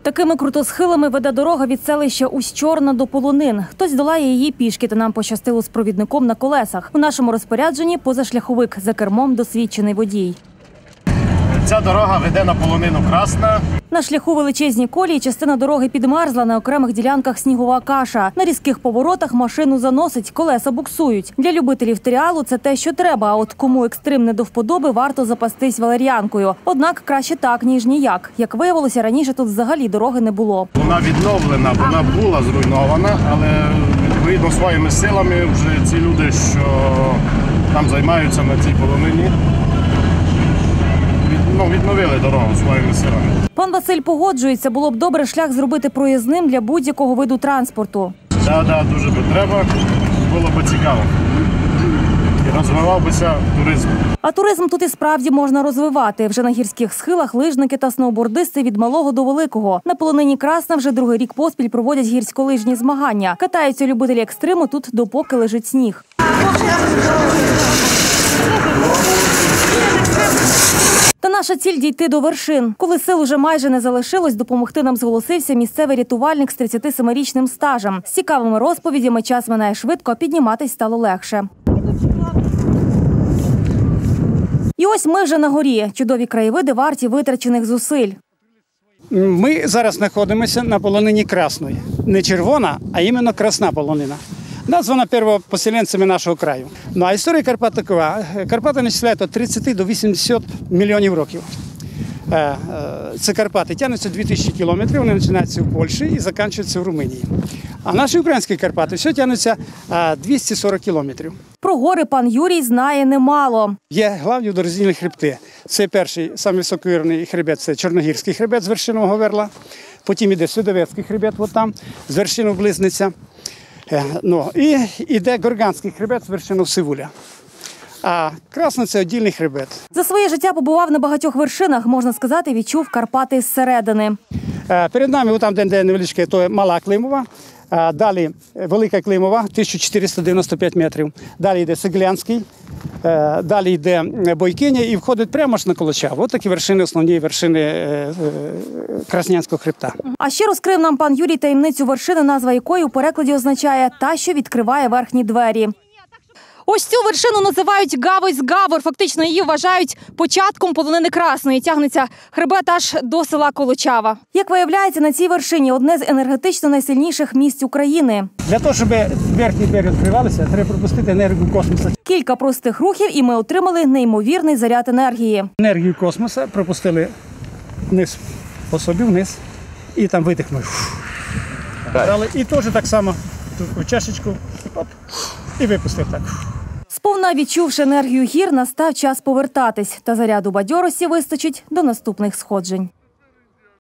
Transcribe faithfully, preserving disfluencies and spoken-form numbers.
Такими крутосхилами веде дорога від селища Усть-Чорна до Полонин. Хтось долає її пішки, та нам пощастило з провідником на колесах. У нашому розпорядженні позашляховик, за кермом досвідчений водій. Ця дорога веде на Полонину Красна. На шляху величезні колії, частина дороги підмерзла, на окремих ділянках снігова каша. На різких поворотах машину заносить, колеса буксують. Для любителів тріалу це те, що треба, а от кому екстрим не до вподоби, варто запастись валер'янкою. Однак краще так, ніж ніяк. Як виявилося, раніше тут взагалі дороги не було. Вона відновлена, вона була зруйнована, але відповідно своїми силами вже ці люди, що там займаються на цій полонині, Ну, відновили дорогу своїми силами. Пан Василь погоджується, було б добре шлях зробити проїзним для будь-якого виду транспорту. Так, так, дуже би треба, було б цікаво. І розвивався туризм. А туризм тут і справді можна розвивати. Вже на гірських схилах лижники та сноубордисти від малого до великого. На Полонині Красна вже другий рік поспіль проводять гірськолижні змагання. Катаються любителі екстриму тут, допоки лежить сніг. Та наша ціль – дійти до вершин. Коли сил уже майже не залишилось, допомогти нам зголосився місцевий рятувальник з тридцятисемирічним стажем. З цікавими розповідями час минає швидко, а підніматись стало легше. І ось ми вже на горі. Чудові краєвиди варті витрачених зусиль. Ми зараз знаходимося на Полонині Красної. Не червона, а іменно красна полонина. Названа первопоселенцями нашого краю. Ну, а історія Карпат такова. Карпати начисляють від тридцяти до вісімдесяти мільйонів років. Це Карпати тягнуться дві тисячі кілометрів, вони починаються в Польщі і закінчуються в Румунії. А наші українські Карпати все тягнуться двісті сорок кілометрів. Про гори пан Юрій знає немало. Є главні водороздільні хребти. Це перший, самий високогірний хребет, це Чорногірський хребет з вершинового верла. Потім йде Судовецький хребет, от там, з вершину Близниця. Ну, і йде Горганський хребет з вершину Сивуля. А Красна – це віддільний хребет. За своє життя побував на багатьох вершинах, можна сказати, відчув Карпати зсередини. Перед нами, там, де невеличке, то Мала Климова, далі Велика Климова, тисяча чотириста дев'яносто п'ять метрів. Далі йде Сиглянський, далі йде Бойкиня і входить прямо ж на Колоча. Ось такі вершини, основні вершини Краснянського хребта. А ще розкрив нам пан Юрій таємницю вершини, назва якої у перекладі означає «та, що відкриває верхні двері». Ось цю вершину називають Гавось-Гавор. Фактично її вважають початком Полонини Красної. Тягнеться хребет аж до села Колочава. Як виявляється, на цій вершині одне з енергетично найсильніших місць України. Для того, щоб верхні двері відкривалися, треба пропустити енергію космосу. Кілька простих рухів і ми отримали неймовірний заряд енергії. Енергію космоса пропустили вниз, по собі вниз і там видихнули. І теж так само в чашечку оп, і випустив так. Сповна відчувши енергію гір, настав час повертатись. Та заряду бадьорості вистачить до наступних сходжень.